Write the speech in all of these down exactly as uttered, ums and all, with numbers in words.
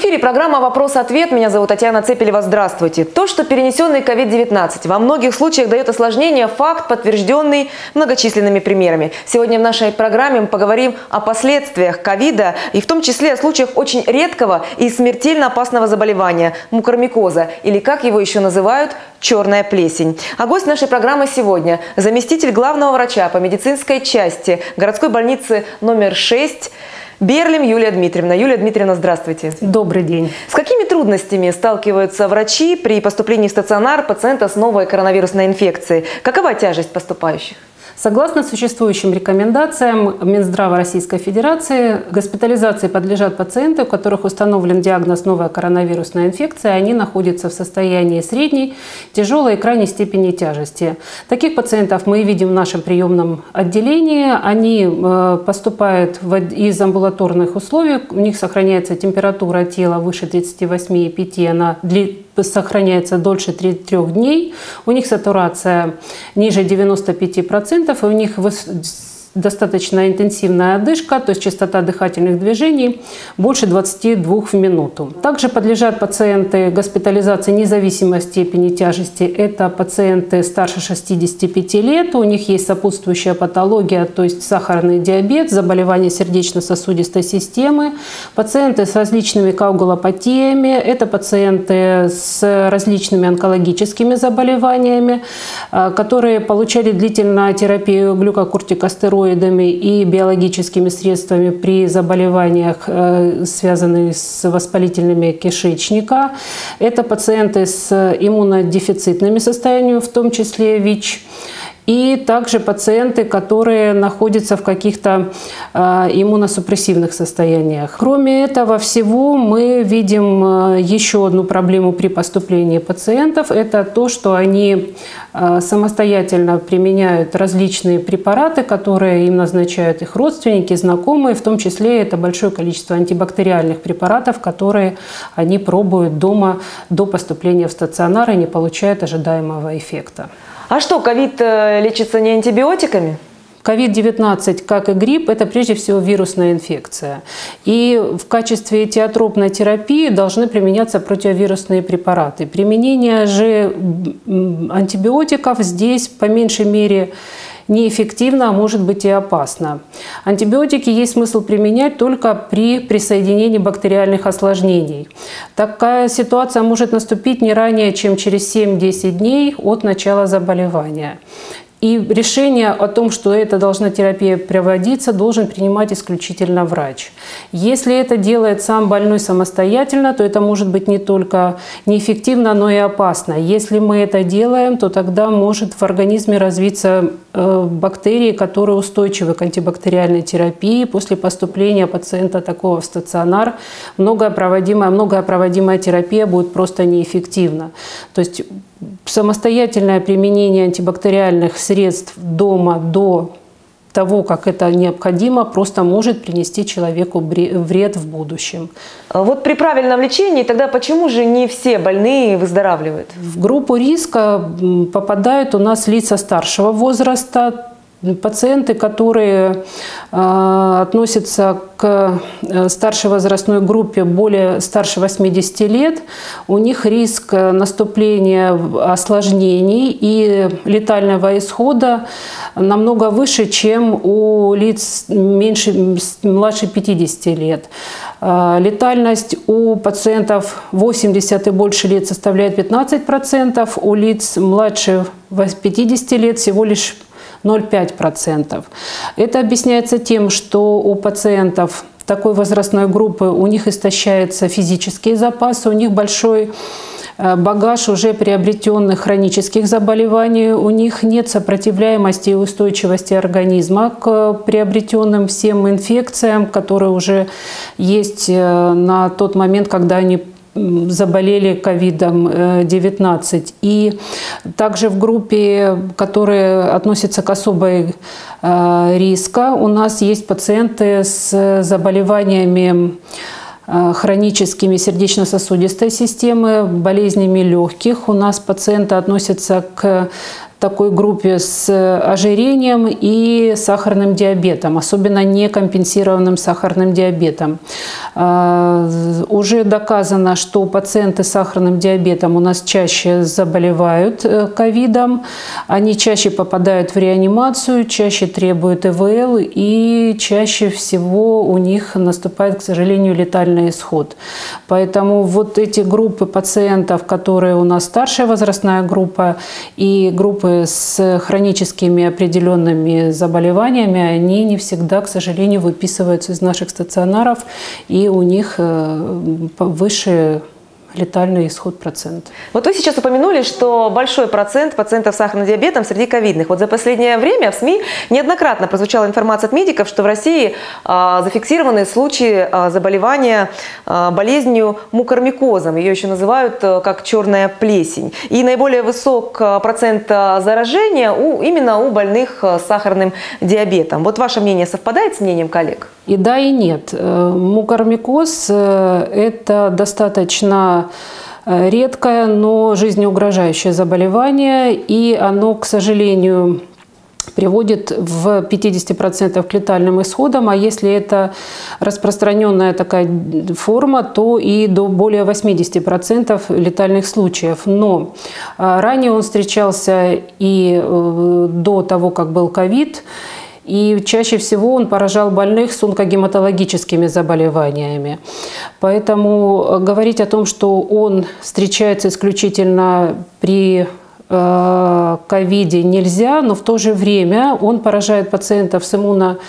эфире программа «Вопрос-ответ». Меня зовут Татьяна Цепелева. Здравствуйте. То, что перенесенный ковид девятнадцать во многих случаях дает осложнение, факт, подтвержденный многочисленными примерами. Сегодня в нашей программе мы поговорим о последствиях ковида и в том числе о случаях очень редкого и смертельно опасного заболевания – мукормикоза, или как его еще называют – черная плесень. А гость нашей программы сегодня – заместитель главного врача по медицинской части городской больницы номер шесть Берлим Юлия Дмитриевна. Юлия Дмитриевна, здравствуйте. Добрый день. С какими трудностями сталкиваются врачи при поступлении в стационар пациента с новой коронавирусной инфекцией? Какова тяжесть поступающих? Согласно существующим рекомендациям Минздрава Российской Федерации, госпитализации подлежат пациенты, у которых установлен диагноз новая коронавирусная инфекция, они находятся в состоянии средней, тяжелой и крайней степени тяжести. Таких пациентов мы видим в нашем приемном отделении. Они поступают из амбулаторных условий, у них сохраняется температура тела выше тридцати восьми и пяти, она длится сохраняется дольше трёх дней, у них сатурация ниже девяноста пяти процентов, и у них достаточно интенсивная одышка, то есть частота дыхательных движений больше двадцати двух в минуту. Также подлежат пациенты госпитализации независимой степени тяжести. Это пациенты старше шестидесяти пяти лет, у них есть сопутствующая патология, то есть сахарный диабет, заболевания сердечно-сосудистой системы, пациенты с различными коагулопатиями, это пациенты с различными онкологическими заболеваниями, которые получали длительную терапию глюкокортикостероидами и биологическими средствами при заболеваниях, связанных с воспалительными кишечника. Это пациенты с иммунодефицитными состояниями, в том числе ВИЧ. И также пациенты, которые находятся в каких-то э, иммуносупрессивных состояниях. Кроме этого всего, мы видим э, еще одну проблему при поступлении пациентов. Это то, что они э, самостоятельно применяют различные препараты, которые им назначают их родственники, знакомые. В том числе это большое количество антибактериальных препаратов, которые они пробуют дома до поступления в стационар и не получают ожидаемого эффекта. А что, ковид лечится не антибиотиками? ковид девятнадцать, как и грипп, это прежде всего вирусная инфекция. И в качестве этиотропной терапии должны применяться противовирусные препараты. Применение же антибиотиков здесь по меньшей мере неэффективно, а может быть и опасно. Антибиотики есть смысл применять только при присоединении бактериальных осложнений. Такая ситуация может наступить не ранее, чем через семь-десять дней от начала заболевания. И решение о том, что эта должна терапия проводиться, должен принимать исключительно врач. Если это делает сам больной самостоятельно, то это может быть не только неэффективно, но и опасно. Если мы это делаем, то тогда может в организме развиться э, бактерии, которые устойчивы к антибактериальной терапии. После поступления пациента такого в стационар многое проводимая, многое проводимая терапия будет просто неэффективна. То есть самостоятельное применение антибактериальных средств дома до того, как это необходимо, просто может принести человеку вред в будущем. Вот при правильном лечении тогда почему же не все больные выздоравливают? В группу риска попадают у нас лица старшего возраста, пациенты, которые э, относятся к старшей возрастной группе более старше восьмидесяти лет, у них риск наступления осложнений и летального исхода намного выше, чем у лиц меньше, младше пятидесяти лет. Э, летальность у пациентов восьмидесяти и больше лет составляет пятнадцать процентов, у лиц младше пятидесяти лет всего лишь ноль целых пять десятых процента. Это объясняется тем, что у пациентов такой возрастной группы у них истощаются физические запасы, у них большой багаж уже приобретенных хронических заболеваний, у них нет сопротивляемости и устойчивости организма к приобретенным всем инфекциям, которые уже есть на тот момент, когда они заболели ковидом девятнадцать. И также в группе, которая относится к особой риска, у нас есть пациенты с заболеваниями хроническими сердечно-сосудистой системы, болезнями легких. У нас пациенты относятся к такой группе с ожирением и сахарным диабетом, особенно некомпенсированным сахарным диабетом. Уже доказано, что пациенты с сахарным диабетом у нас чаще заболевают ковидом, они чаще попадают в реанимацию, чаще требуют ИВЛ и чаще всего у них наступает, к сожалению, летальный исход. Поэтому вот эти группы пациентов, которые у нас старшая возрастная группа и группы с хроническими определенными заболеваниями, они не всегда, к сожалению, выписываются из наших стационаров, и у них выше летальный исход процент. Вот вы сейчас упомянули, что большой процент пациентов с сахарным диабетом среди ковидных. Вот за последнее время в СМИ неоднократно прозвучала информация от медиков, что в России а, зафиксированы случаи а, заболевания а, болезнью мукормикозом. Ее еще называют а, как черная плесень. И наиболее высок а, процент а, заражения у, именно у больных а, с сахарным диабетом. Вот ваше мнение совпадает с мнением коллег? И да, и нет. Мукормикоз – это достаточно редкое, но жизнеугрожающее заболевание, и оно, к сожалению, приводит в пятьдесят процентов к летальным исходам, а если это распространенная такая форма, то и до более восьмидесяти процентов летальных случаев. Но ранее он встречался и до того, как был ковид, и чаще всего он поражал больных с онкогематологическими заболеваниями. Поэтому говорить о том, что он встречается исключительно при ковиде, нельзя, но в то же время он поражает пациентов с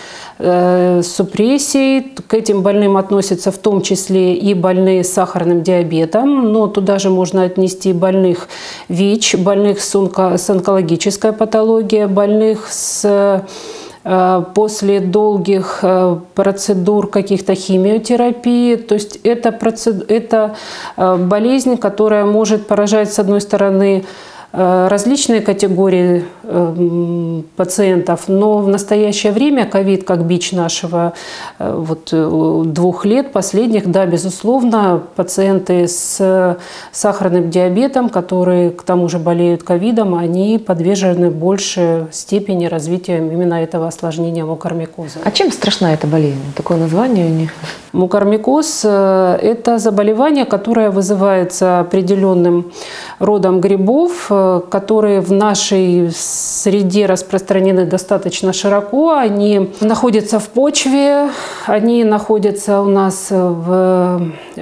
иммуносупрессией. К этим больным относятся в том числе и больные с сахарным диабетом, но туда же можно отнести больных ВИЧ, больных с, онко, с онкологической патологией, больных с после долгих процедур каких-то химиотерапии. То есть это, процед... это болезнь, которая может поражать, с одной стороны, различные категории пациентов, но в настоящее время ковид, как бич нашего вот, двух лет последних, да, безусловно, пациенты с сахарным диабетом, которые к тому же болеют ковидом, они подвержены большей степени развития именно этого осложнения мукормикоза. А чем страшна эта болезнь? Такое название у них? Мукормикоз – это заболевание, которое вызывается определенным родом грибов, которые в нашей среде распространены достаточно широко. Они находятся в почве, они находятся у нас в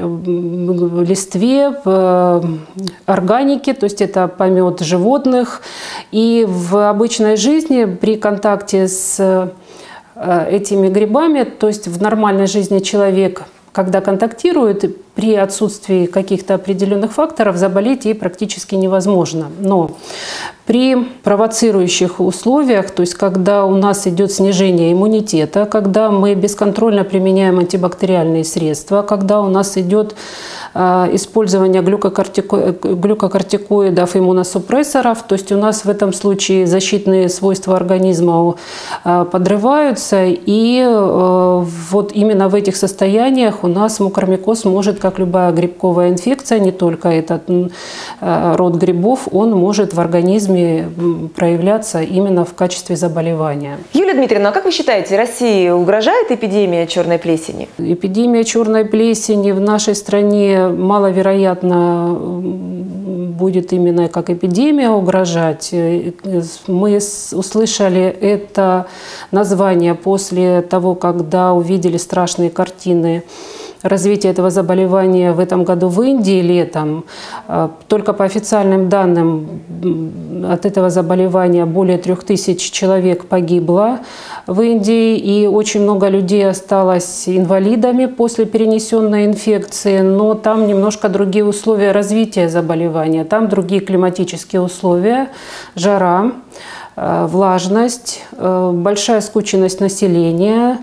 листве, в органике, то есть это помет животных. И в обычной жизни при контакте с этими грибами, то есть в нормальной жизни человек, когда контактирует, при отсутствии каких-то определенных факторов заболеть ей практически невозможно. Но при провоцирующих условиях, то есть когда у нас идет снижение иммунитета, когда мы бесконтрольно применяем антибактериальные средства, когда у нас идет э, использование глюкокортико... глюкокортикоидов, иммуносупрессоров, то есть у нас в этом случае защитные свойства организма э, подрываются, и э, вот именно в этих состояниях у нас мукормикоз может, как любая грибковая инфекция, не только этот э, род грибов, он может в организме проявляться именно в качестве заболевания. Юлия Дмитриевна, а как вы считаете, России угрожает эпидемия черной плесени? Эпидемия черной плесени в нашей стране маловероятно будет именно как эпидемия угрожать. Мы услышали это название после того, когда увидели страшные картины развития этого заболевания в этом году в Индии летом. Только по официальным данным от этого заболевания более трех тысяч человек погибло в Индии, и очень много людей осталось инвалидами после перенесенной инфекции, но там немножко другие условия развития заболевания, там другие климатические условия, жара, влажность, большая скученность населения,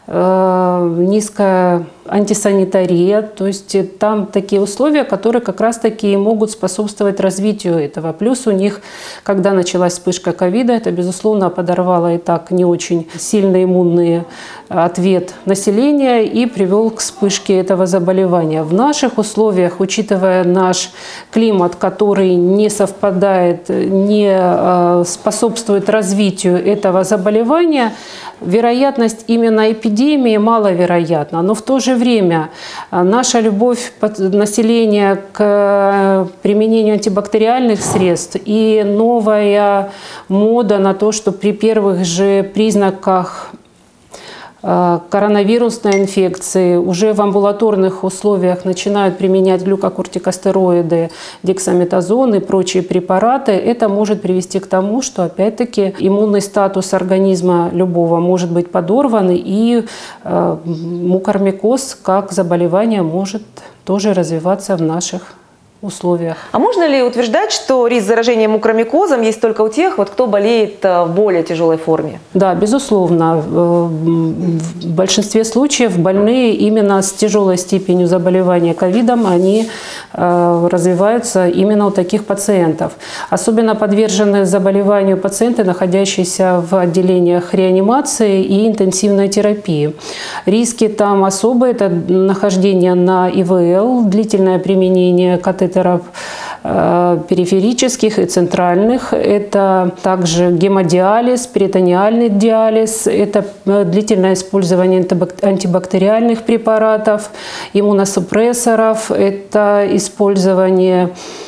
низкая антисанитария, то есть там такие условия, которые как раз-таки могут способствовать развитию этого. Плюс у них, когда началась вспышка ковида, это, безусловно, подорвало и так не очень сильный иммунный ответ населения и привел к вспышке этого заболевания. В наших условиях, учитывая наш климат, который не совпадает, не способствует развитию этого заболевания, вероятность именно эпидемии маловероятна. Но в то же время наша любовь населения к применению антибактериальных средств и новая мода на то, что при первых же признаках коронавирусной инфекции уже в амбулаторных условиях начинают применять глюкокортикостероиды, дексаметазон и прочие препараты, это может привести к тому, что опять-таки иммунный статус организма любого может быть подорван, и э, мукормикоз как заболевание может тоже развиваться в наших условиях. А можно ли утверждать, что риск заражения мукормикозом есть только у тех, вот, кто болеет в более тяжелой форме? Да, безусловно. В большинстве случаев больные именно с тяжелой степенью заболевания ковидом, они развиваются именно у таких пациентов. Особенно подвержены заболеванию пациенты, находящиеся в отделениях реанимации и интенсивной терапии. Риски там особые. Это нахождение на И В Л, длительное применение катетеров периферических и центральных. Это также гемодиализ, перитонеальный диализ, это длительное использование антибактериальных препаратов, иммуносупрессоров, это использование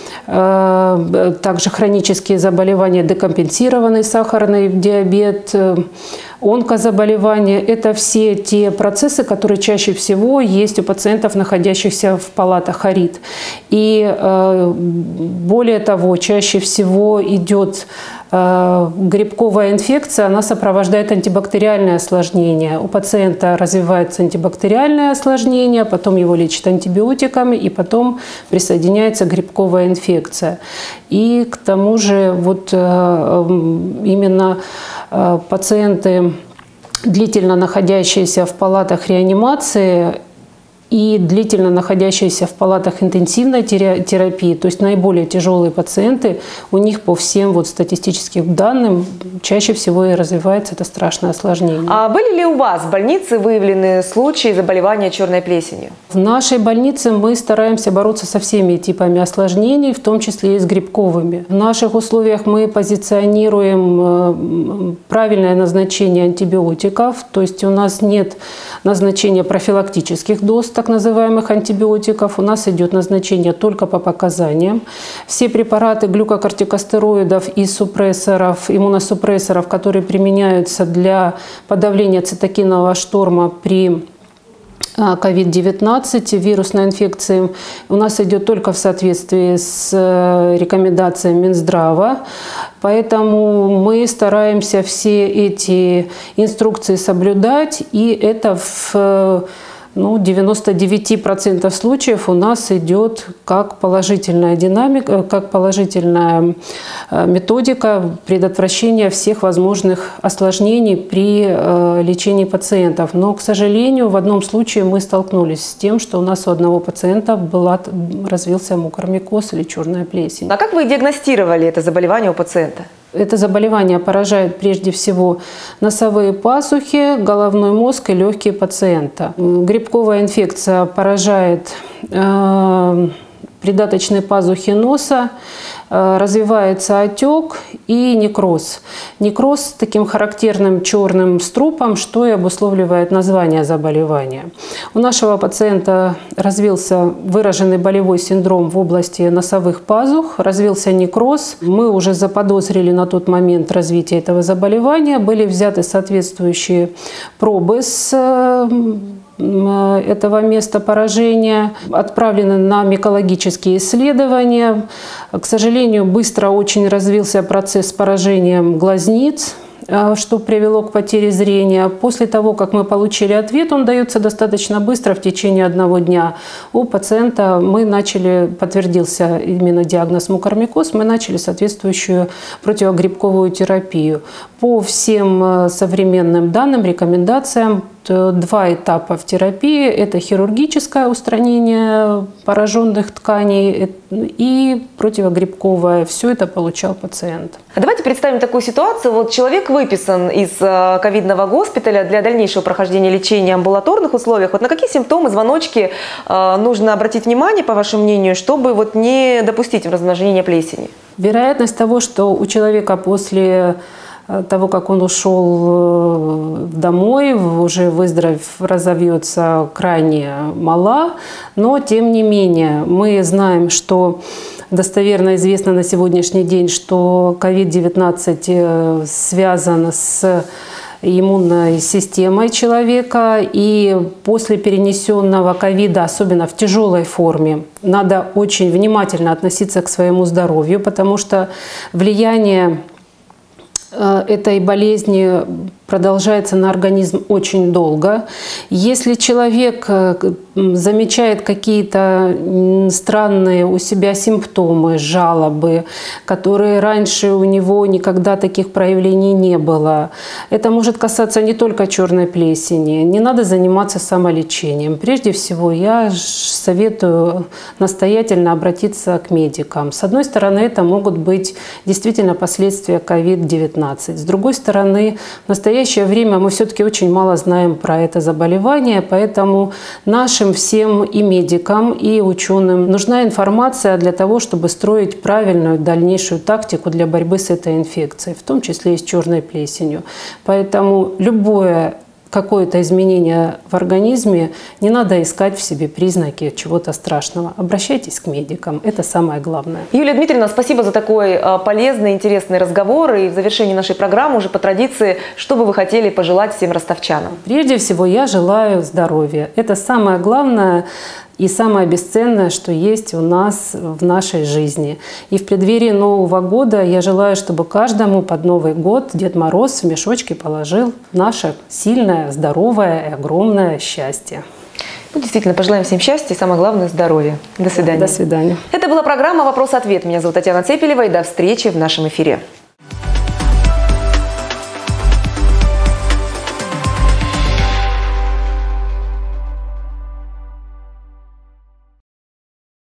также хронические заболевания, декомпенсированный сахарный диабет, онкозаболевания. Это все те процессы, которые чаще всего есть у пациентов, находящихся в палатах АРИД. И более того, чаще всего идет грибковая инфекция, она сопровождает антибактериальное осложнение. У пациента развивается антибактериальное осложнение, потом его лечат антибиотиками, и потом присоединяется грибковая инфекция. И к тому же вот именно пациенты, длительно находящиеся в палатах реанимации и длительно находящиеся в палатах интенсивной терапии, то есть наиболее тяжелые пациенты, у них по всем вот статистическим данным чаще всего и развивается это страшное осложнение. А были ли у вас в больнице выявлены случаи заболевания черной плесенью? В нашей больнице мы стараемся бороться со всеми типами осложнений, в том числе и с грибковыми. В наших условиях мы позиционируем правильное назначение антибиотиков, то есть у нас нет назначения профилактических доз, так называемых антибиотиков. У нас идет назначение только по показаниям. Все препараты глюкокортикостероидов и супрессоров, иммуносупрессоров, которые применяются для подавления цитокинового шторма при ковид девятнадцать, вирусной инфекции, у нас идет только в соответствии с рекомендациями Минздрава. Поэтому мы стараемся все эти инструкции соблюдать, и это в Ну, девяносто девять процентов случаев у нас идет как положительная динамика, как положительная методика предотвращения всех возможных осложнений при лечении пациентов. Но, к сожалению, в одном случае мы столкнулись с тем, что у нас у одного пациента была, развился мукормикоз или черная плесень. А как вы диагностировали это заболевание у пациента? Это заболевание поражает прежде всего носовые пазухи, головной мозг и легкие пациента. Грибковая инфекция поражает э, придаточные пазухи носа, э, развивается отек и некроз. Некроз с таким характерным черным струпом, что и обусловливает название заболевания. У нашего пациента развился выраженный болевой синдром в области носовых пазух, развился некроз. Мы уже заподозрили на тот момент развитие этого заболевания, были взяты соответствующие пробы с этого места поражения, отправлены на микологические исследования. К сожалению, быстро очень развился процесс с поражением глазниц. что привело к потере зрения. После того, как мы получили ответ, он дается достаточно быстро, в течение одного дня. У пациента мы начали, подтвердился именно диагноз мукормикоз, мы начали соответствующую противогрибковую терапию. По всем современным данным, рекомендациям, два этапа в терапии. Это хирургическое устранение пораженных тканей и противогрибковое. Все это получал пациент. Давайте представим такую ситуацию. Вот человек выписан из ковидного госпиталя для дальнейшего прохождения лечения в амбулаторных условиях. Вот на какие симптомы, звоночки нужно обратить внимание, по вашему мнению, чтобы вот не допустить размножения плесени? Вероятность того, что у человека после того, как он ушел домой, уже выздоровев, разовьется, крайне мала. Но, тем не менее, мы знаем, что достоверно известно на сегодняшний день, что ковид девятнадцать связан с иммунной системой человека. И после перенесенного ковида, особенно в тяжелой форме, надо очень внимательно относиться к своему здоровью, потому что влияние этой болезни продолжается на организм очень долго. Если человек замечает какие-то странные у себя симптомы, жалобы, которые раньше у него никогда таких проявлений не было, это может касаться не только черной плесени. Не надо заниматься самолечением. Прежде всего, я советую настоятельно обратиться к медикам. С одной стороны, это могут быть действительно последствия ковид девятнадцать. С другой стороны, в настоящее В настоящее время мы все-таки очень мало знаем про это заболевание, поэтому нашим всем и медикам, и ученым нужна информация для того, чтобы строить правильную дальнейшую тактику для борьбы с этой инфекцией, в том числе и с черной плесенью. Поэтому любое какое-то изменение в организме, не надо искать в себе признаки чего-то страшного. Обращайтесь к медикам, это самое главное. Юлия Дмитриевна, спасибо за такой полезный, интересный разговор. И в завершении нашей программы уже по традиции, что бы вы хотели пожелать всем ростовчанам? Прежде всего, я желаю здоровья. Это самое главное и самое бесценное, что есть у нас в нашей жизни. И в преддверии Нового года я желаю, чтобы каждому под Новый год Дед Мороз в мешочке положил наше сильное, здоровое и огромное счастье. Ну, действительно, пожелаем всем счастья и, самое главное, здоровья. До свидания. До свидания. Это была программа «Вопрос-ответ». Меня зовут Татьяна Цепелева, и до встречи в нашем эфире.